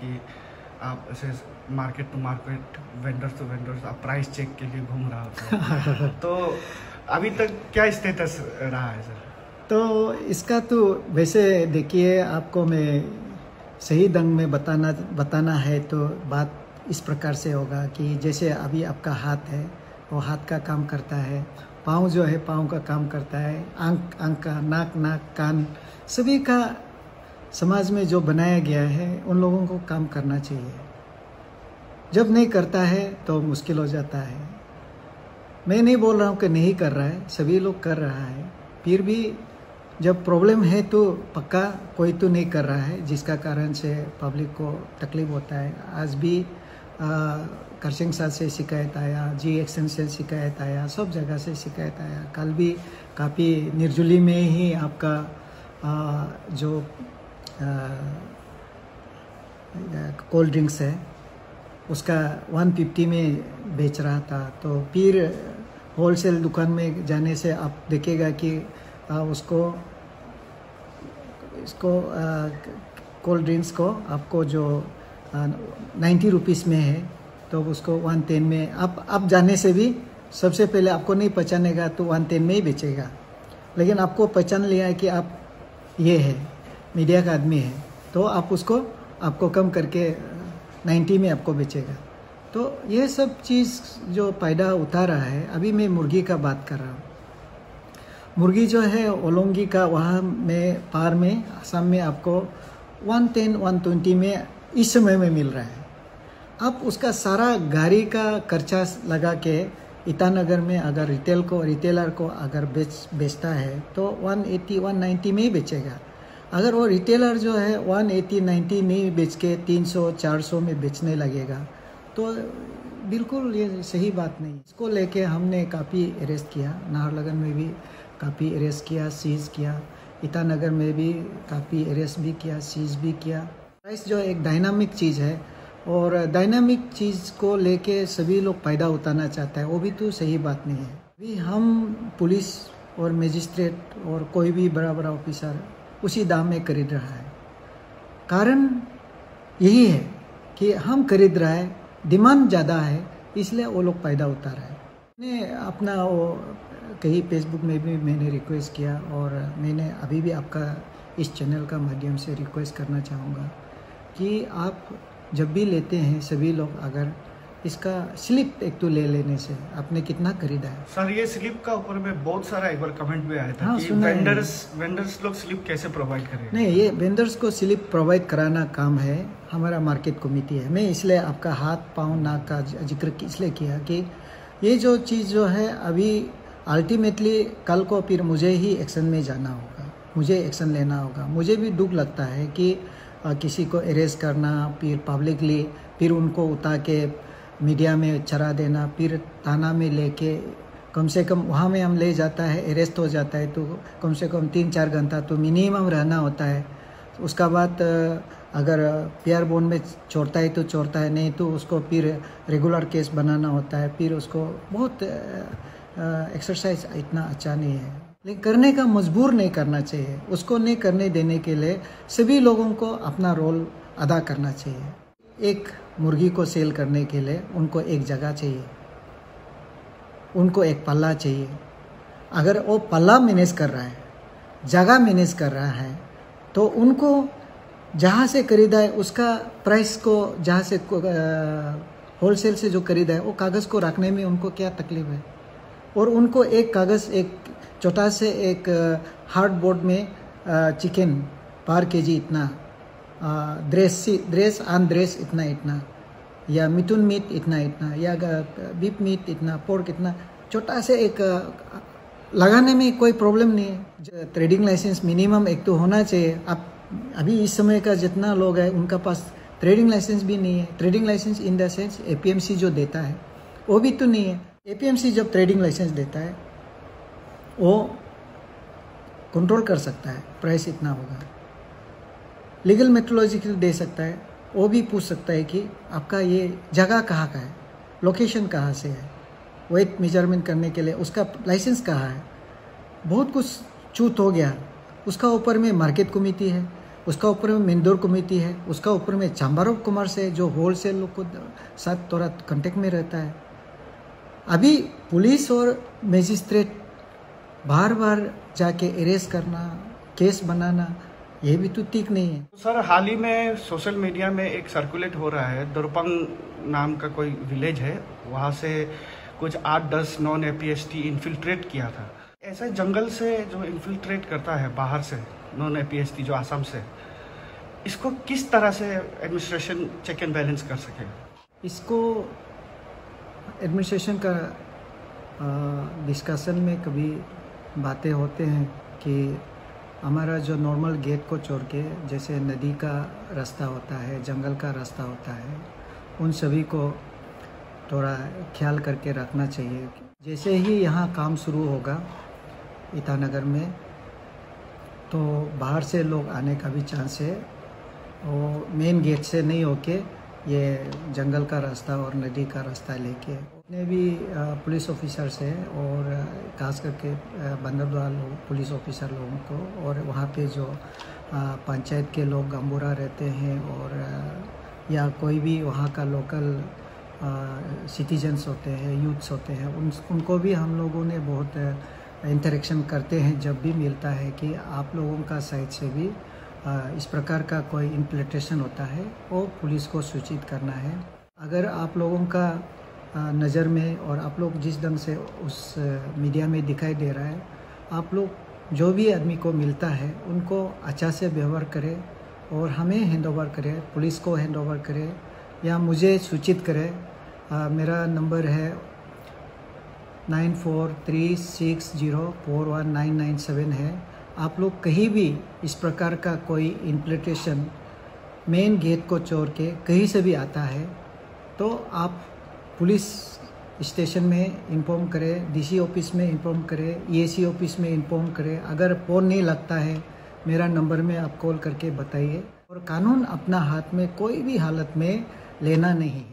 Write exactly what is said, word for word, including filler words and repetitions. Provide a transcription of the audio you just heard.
कि आप ऐसे market to market, vendors to vendors, आप प्राइस चेक के लिए घूम रहा होता है तो अभी तक क्या स्टेटस रहा है सर? तो इसका तो वैसे देखिए, आपको मैं सही ढंग में बताना बताना है तो बात इस प्रकार से होगा कि जैसे अभी आपका हाथ है, वो हाथ का काम करता है, पाँव जो है पाँव का काम करता है, आंख आंख का, नाक नाक, कान, सभी का समाज में जो बनाया गया है उन लोगों को काम करना चाहिए। जब नहीं करता है तो मुश्किल हो जाता है। मैं नहीं बोल रहा हूँ कि नहीं कर रहा है, सभी लोग कर रहा है, फिर भी जब प्रॉब्लम है तो पक्का कोई तो नहीं कर रहा है, जिसका कारण से पब्लिक को तकलीफ होता है। आज भी करसिंग साथ से शिकायत आया, जी एक्शन से शिकायत आया, सब जगह से शिकायत आया। कल भी काफ़ी निर्जुली में ही आपका आ, जो कोल्ड ड्रिंक्स है उसका एक सौ पचास में बेच रहा था, तो फिर होलसेल दुकान में जाने से आप देखेगा कि आ, उसको इसको कोल्ड ड्रिंक्स को आपको जो नाइन्टी रुपीज़ में है तो उसको वन टेन में आप आप जाने से भी सबसे पहले आपको नहीं पहचानेगा तो वन टेन में ही बेचेगा। लेकिन आपको पहचान लिया है कि आप ये है मीडिया का आदमी है, तो आप उसको आपको कम करके नाइन्टी में आपको बेचेगा। तो ये सब चीज़ जो पैदा उठा रहा है। अभी मैं मुर्गी का बात कर रहा हूँ। मुर्गी जो है ओलोंगी का, वहाँ में पार में असम में आपको वन टेन वन ट्वेंटी में इस समय में मिल रहा है। आप उसका सारा गाड़ी का खर्चा लगा के ईटानगर में अगर रिटेल को रिटेलर को अगर बेच बेचता है तो वन एटी वन नाइन्टी में ही बेचेगा। अगर वो रिटेलर जो है वन एटी नाइन्टी में बेच के तीन सौ चार सौ में बेचने लगेगा तो बिल्कुल ये सही बात नहीं। इसको लेके हमने काफ़ी अरेस्ट किया, नाहरलगुन में भी काफ़ी अरेस्ट किया, सीज किया, ईटानगर में भी काफ़ी अरेस्ट भी किया, सीज भी किया। प्राइस जो एक डायनामिक चीज़ है और डायनामिक चीज़ को लेके सभी लोग फ़ायदा उठाना चाहता है, वो भी तो सही बात नहीं है। अभी हम पुलिस और मजिस्ट्रेट और कोई भी बड़ा बड़ा ऑफिसर उसी दाम में खरीद रहा है। कारण यही है कि हम खरीद रहा है, डिमांड ज़्यादा है, इसलिए वो लोग फ़ायदा उठा रहा है। मैंने अपना वो कहीं फेसबुक में भी मैंने रिक्वेस्ट किया और मैंने अभी भी आपका इस चैनल का माध्यम से रिक्वेस्ट करना चाहूँगा कि आप जब भी लेते हैं सभी लोग अगर इसका स्लिप एक तो ले लेने से आपने कितना खरीदा है। सर ये स्लिप का ऊपर में बहुत सारा एक बार कमेंट भी आया था। हाँ, कि वेंडर्स वेंडर्स लोग स्लिप कैसे प्रोवाइड करेंगे? नहीं, ये वेंडर्स को स्लिप प्रोवाइड कराना काम है हमारा मार्केट कमेटी है। मैं इसलिए आपका हाथ पाँव नाक का जिक्र इसलिए किया कि ये जो चीज़ जो है अभी अल्टीमेटली कल को फिर मुझे ही एक्शन में जाना होगा, मुझे एक्शन लेना होगा। मुझे भी दुख लगता है कि आ, किसी को अरेस्ट करना, फिर पब्लिकली फिर उनको उठा के मीडिया में चढ़ा देना, फिर थाना में लेके कम से कम वहाँ में हम ले जाता है, अरेस्ट हो जाता है तो कम से कम तीन चार घंटा तो मिनिमम रहना होता है। उसका बाद अगर पीआर बोन में छोड़ता है तो छोड़ता है, नहीं तो उसको फिर रेगुलर केस बनाना होता है। फिर उसको बहुत एक्सरसाइज इतना अच्छा नहीं है, लेकिन करने का मजबूर नहीं करना चाहिए। उसको नहीं करने देने के लिए सभी लोगों को अपना रोल अदा करना चाहिए। एक मुर्गी को सेल करने के लिए उनको एक जगह चाहिए, उनको एक पल्ला चाहिए। अगर वो पल्ला मैनेज कर रहा है, जगह मैनेज कर रहा है, तो उनको जहाँ से खरीदा है उसका प्राइस को, जहाँ से होलसेल से जो खरीदा है वो कागज़ को रखने में उनको क्या तकलीफ है। और उनको एक कागज़, एक छोटा से एक हार्ड बोर्ड में चिकन पर केजी इतना, ड्रेस ड्रेस आन ड्रेस इतना इतना, या मिथुन मीट इतना इतना, या बीफ मीट इतना, पोर्क इतना, छोटा से एक लगाने में कोई प्रॉब्लम नहीं है। ट्रेडिंग लाइसेंस मिनिमम एक तो होना चाहिए। अब अभी इस समय का जितना लोग है उनका पास ट्रेडिंग लाइसेंस भी नहीं है। Trading licence in the sense APMC जो देता है वो भी तो नहीं है। एपीएमसी जब ट्रेडिंग लाइसेंस देता है वो कंट्रोल कर सकता है, प्राइस इतना होगा। लीगल मेट्रोलॉजिकल दे सकता है, वो भी पूछ सकता है कि आपका ये जगह कहाँ का है, लोकेशन कहाँ से है, वेट मेजरमेंट करने के लिए उसका लाइसेंस कहाँ है। बहुत कुछ छूट हो गया। उसका ऊपर में मार्केट कमेटी है, उसका ऊपर में मिंदोर कमेटी है, उसका ऊपर में चैम्बर ऑफ कॉमर्स है जो होलसेल लोग को साथ थोड़ा कांटेक्ट में रहता है। अभी पुलिस और मजिस्ट्रेट बार बार जाके अरेस्ट करना, केस बनाना, ये भी तो ठीक नहीं है। सर, हाल ही में सोशल मीडिया में एक सर्कुलेट हो रहा है, दुरपंग नाम का कोई विलेज है, वहाँ से कुछ आठ दस non A P S T infiltrate किया था। ऐसे जंगल से जो इन्फिल्ट्रेट करता है बाहर से non A P S T जो आसाम से, इसको किस तरह से एडमिनिस्ट्रेशन चेक एंड बैलेंस कर सके? इसको एडमिनिस्ट्रेशन का डिस्कशन में कभी बातें होते हैं कि हमारा जो नॉर्मल गेट को छोड़ के जैसे नदी का रास्ता होता है, जंगल का रास्ता होता है, उन सभी को थोड़ा ख्याल करके रखना चाहिए। जैसे ही यहाँ काम शुरू होगा ईटानगर में, तो बाहर से लोग आने का भी चांस है, और मेन गेट से नहीं होके ये जंगल का रास्ता और नदी का रास्ता लेके जितने भी पुलिस ऑफिसर्स हैं और खास करके बंदरद्वार लोग पुलिस ऑफिसर लोगों को, और वहाँ पे जो पंचायत के लोग गंबूरा रहते हैं और या कोई भी वहाँ का लोकल सिटीजन्स होते हैं, यूथ्स होते हैं, उन उनको भी हम लोगों ने बहुत इंटरेक्शन करते हैं जब भी मिलता है कि आप लोगों का साइड से भी इस प्रकार का कोई इम्प्लीमेंटेशन होता है वो पुलिस को सूचित करना है। अगर आप लोगों का नज़र में और आप लोग जिस ढंग से उस मीडिया में दिखाई दे रहा है, आप लोग जो भी आदमी को मिलता है उनको अच्छा से व्यवहार करें और हमें हैंड ओवर करें, पुलिस को हैंड ओवर करें या मुझे सूचित करें। आ, मेरा नंबर है nine four three six zero four one nine nine seven है। आप लोग कहीं भी इस प्रकार का कोई इम्प्लीमेंटेशन मेन गेट को छोड़ के कहीं से भी आता है तो आप पुलिस स्टेशन में इन्फॉर्म करें, डी सी ऑफिस में इन्फॉर्म करें, ई ए सी ऑफिस में इन्फॉर्म करें। अगर फ़ोन नहीं लगता है मेरा नंबर में आप कॉल करके बताइए। और कानून अपना हाथ में कोई भी हालत में लेना नहीं है।